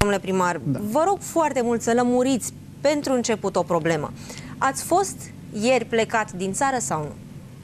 Domnule primar, Da. vă rog foarte mult să lămuriți pentru început o problemă. Ați fost ieri plecat din țară sau nu?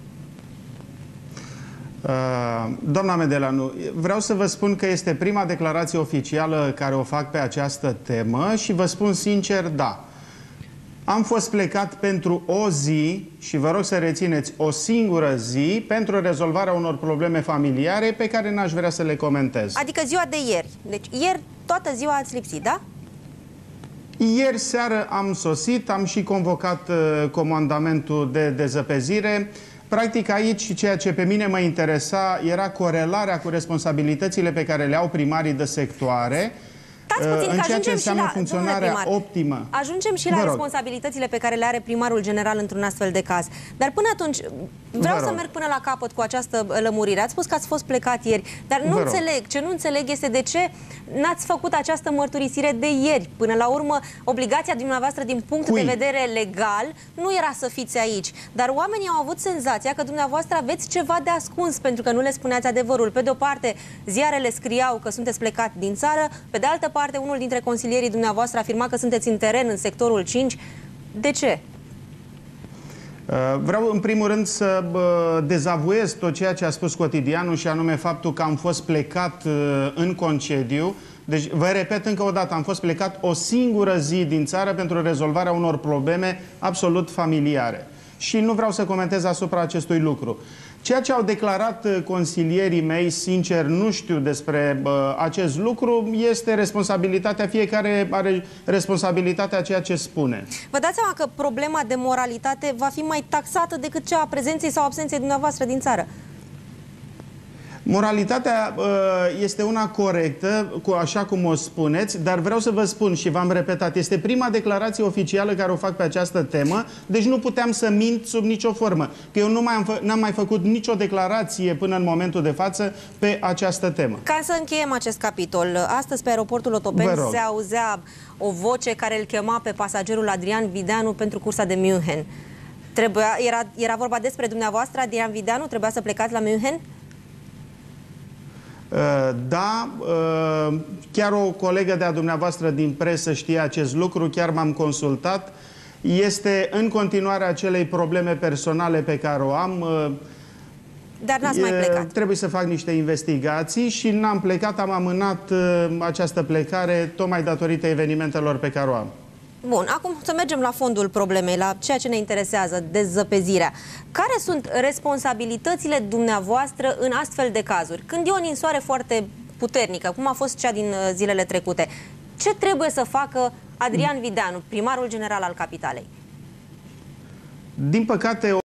Doamna Medeleanu, vreau să vă spun că este prima declarație oficială care o fac pe această temă și vă spun sincer, da. Am fost plecat pentru o zi și vă rog să rețineți o singură zi pentru rezolvarea unor probleme familiare pe care n-aș vrea să le comentez. Adică ziua de ieri. Deci ieri toată ziua ați lipsit, da? Ieri seară am sosit, am și convocat comandamentul de dezăpezire. Practic aici ceea ce pe mine mă interesa era corelarea cu responsabilitățile pe care le au primarii de sectoare. Puțin, în ceea ce înseamnă funcționarea optimă. Ajungem și la responsabilitățile pe care le are primarul general într-un astfel de caz. Dar până atunci, vreau să merg până la capăt cu această lămurire. Ați spus că ați fost plecat ieri, dar nu înțeleg. Ce nu înțeleg este de ce n-ați făcut această mărturisire de ieri. Până la urmă, obligația dumneavoastră din punct de vedere legal nu era să fiți aici. Dar oamenii au avut senzația că dumneavoastră aveți ceva de ascuns pentru că nu le spuneați adevărul. Pe de o parte, ziarele scriau că sunteți plecat din țară, pe de altă parte, unul dintre consilierii dumneavoastră afirma că sunteți în teren în sectorul 5. De ce? Vreau în primul rând să dezavuez tot ceea ce a spus Cotidianul și anume faptul că am fost plecat în concediu. Deci, vă repet încă o dată, am fost plecat o singură zi din țară pentru rezolvarea unor probleme absolut familiare. Și nu vreau să comentez asupra acestui lucru. Ceea ce au declarat consilierii mei, sincer, nu știu despre acest lucru, este responsabilitatea, fiecare are responsabilitatea ceea ce spune. Vă dați seama că problema de moralitate va fi mai taxată decât cea a prezenței sau absenței dumneavoastră din țară? Moralitatea este una corectă, așa cum o spuneți, dar vreau să vă spun și v-am repetat, este prima declarație oficială care o fac pe această temă, deci nu puteam să mint sub nicio formă. Că eu n-am mai făcut nicio declarație până în momentul de față pe această temă. Ca să încheiem acest capitol, astăzi pe aeroportul Otopeni se auzea o voce care îl chema pe pasagerul Adrian Videanu pentru cursa de München. Era vorba despre dumneavoastră, Adrian Videanu? Trebuia să plecați la München? Da, chiar o colegă de-a dumneavoastră din presă știe acest lucru, chiar m-am consultat. Este în continuare acelei probleme personale pe care o am. Dar n-ați mai plecat. Trebuie să fac niște investigații și n-am plecat, am amânat această plecare tocmai datorită evenimentelor pe care o am. Bun, acum să mergem la fondul problemei, la ceea ce ne interesează, dezăpezirea. Care sunt responsabilitățile dumneavoastră în astfel de cazuri? Când e o ninsoare foarte puternică, cum a fost cea din zilele trecute, ce trebuie să facă Adrian Videanu, primarul general al capitalei? Din păcate,